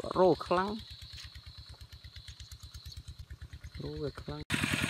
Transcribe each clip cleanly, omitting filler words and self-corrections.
rô khăn rô về khăn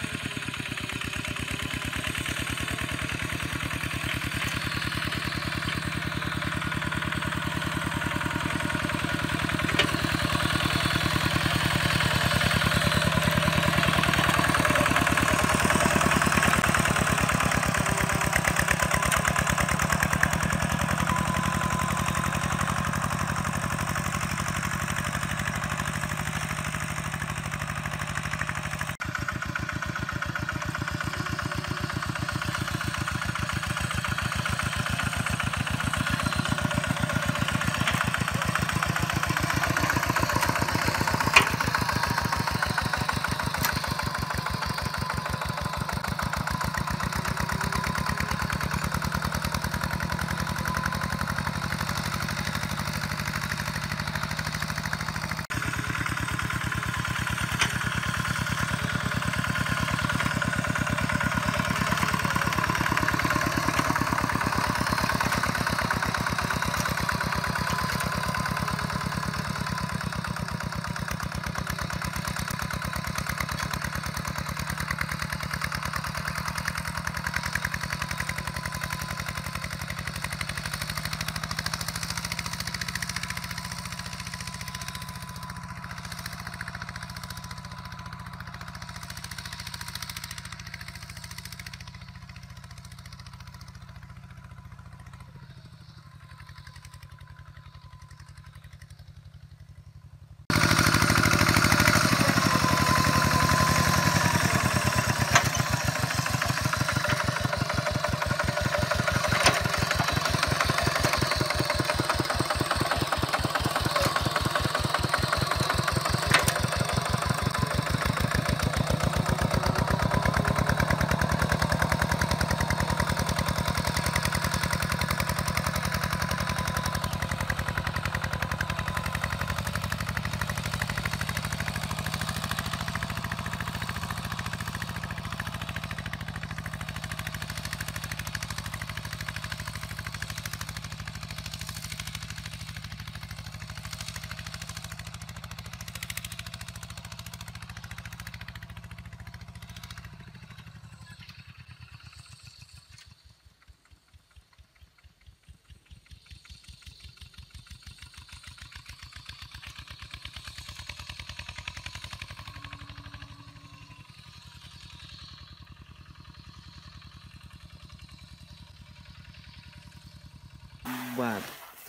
បាទ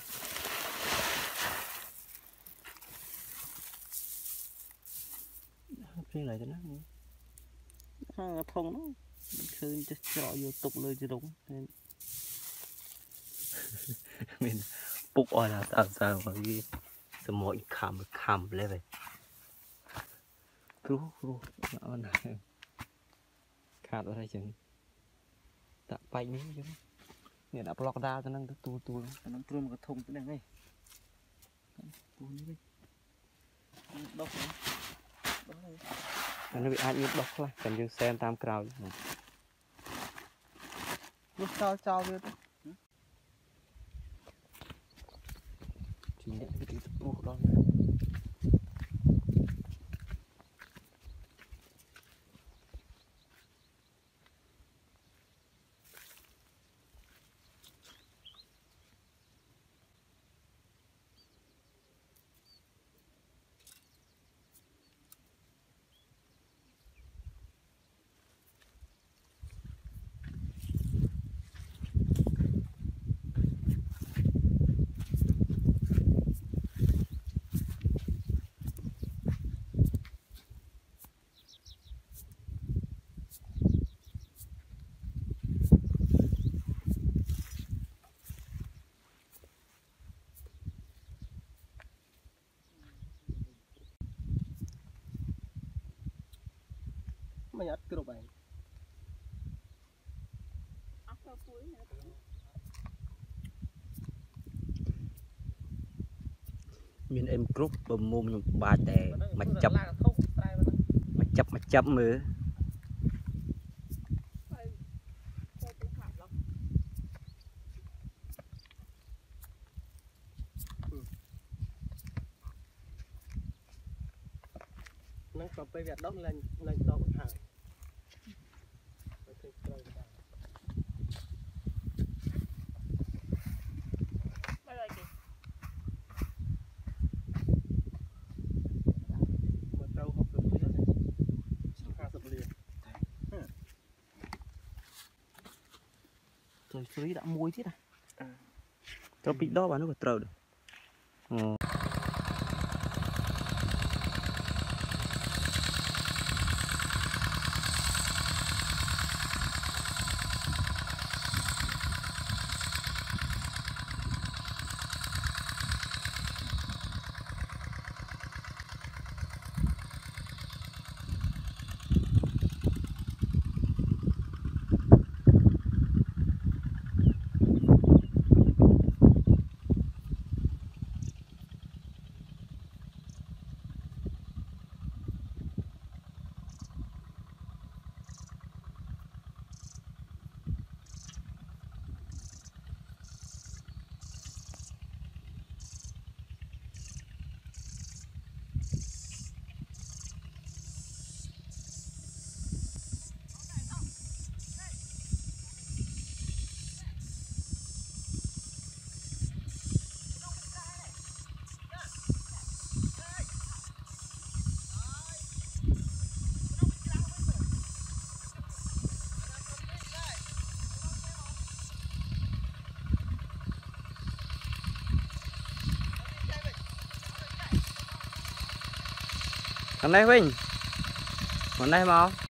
ភ្លេងឡើយទៅណាធំហ្នឹងឃើញចេះច្រកយកទុកលើជ្រុងមានពុកអស់ដល់សើមកវាសមោចខំលេវគ្រូអូនខាតអត់ហើយចឹងដាក់បែកនេះចឹងនេះដាក់ប្លុកដាល់ទៅនឹងទៅទូហ្នឹងព្រមកធំទៅហ្នឹងឯងទូនេះវិញដុសអានេះវាអាចមានដុសខ្លះតែយើងសែនតាមក្រោយនោះចោលវាទៅជីនេះវាទៅពោះដល់ Mày ắt cái bài miền em group bầm mồm bà tè mà chấp mưa năng có bây việc đó là đo một hàng rồi free đã muối thế này cho bị đó bạn nó có trâu được hôm nay Vinh hôm nay mau